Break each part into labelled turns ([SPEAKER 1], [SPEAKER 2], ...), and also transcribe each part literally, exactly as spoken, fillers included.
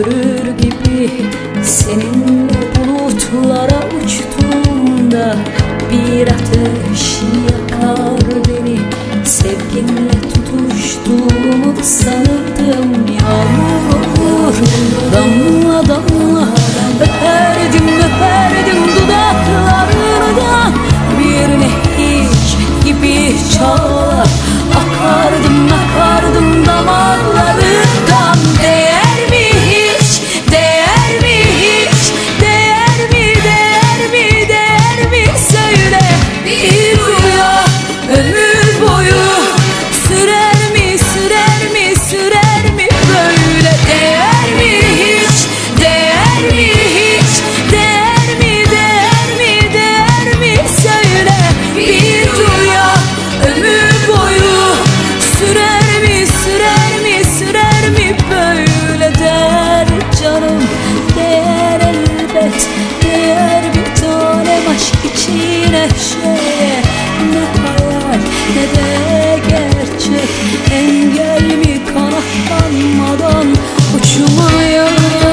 [SPEAKER 1] görür gibi seninle bulutlara uçtuğumda bir ateş yakar beni. Sevginle tutuştuğumu sanırdım. Yağmur damla damla öperdim öperdim dudaklarından. Bir nehir gibi çağlar akardım akardım damarlarından. Değer mi hiç, değer mi hiç, değer mi, değer mi, değer mi söyle. Bir rüya ömür boyu sürer mi, sürer mi, sürer mi böyle. Değer mi hiç, değer mi hiç, değer mi, değer mi, değer mi söyle. Bir rüya ömür boyu sürer mi, sürer mi, sürer mi böyle. Değer canım, değer elbet, değer bir tanem aşk için her şeye. Ne hayal ne de gerçek, engel mi kanatlanmadan uçmaya.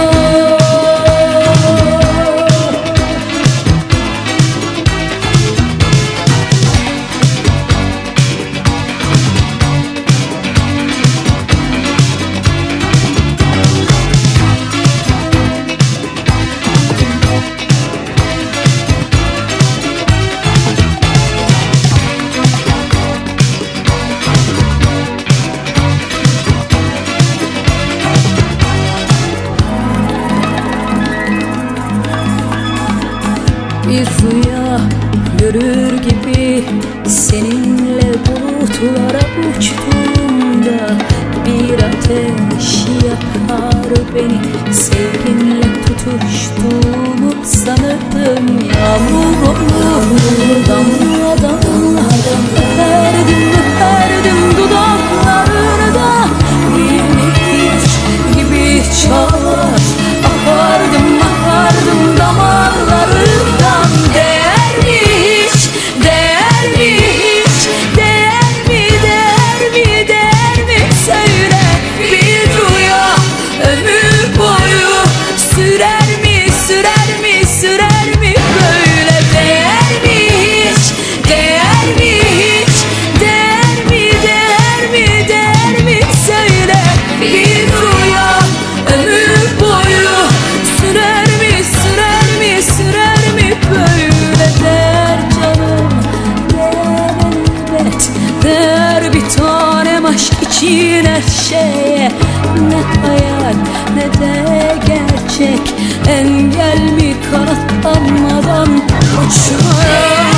[SPEAKER 1] Bir rüya görür gibi seninle bulutlara uçtuğumda bir ateş yakar beni. Sevginle tutuştuğumu sanırdım. Yağmur olur damla damla öperdim öperdim dudaklarında. Bir nehir gibi çağlar akardım akardım damarlarından. Değer mi hiç, değer mi hiç, değer mi, değer mi, değer mi söyle. Bir rüya ömür boyu sürer mi, sürer mi, sürer mi böyle. Değer mi hiç, değer mi hiç, değer mi, değer mi, değer mi söyle. Bir rüya ömür boyu sürer mi, sürer mi, sürer mi böyle. Değer canım, değer elbet, değer bir tanem aşk için her şeye. Ne hayal ne de gerçek, engel mi kanatlanmadan uçmaya.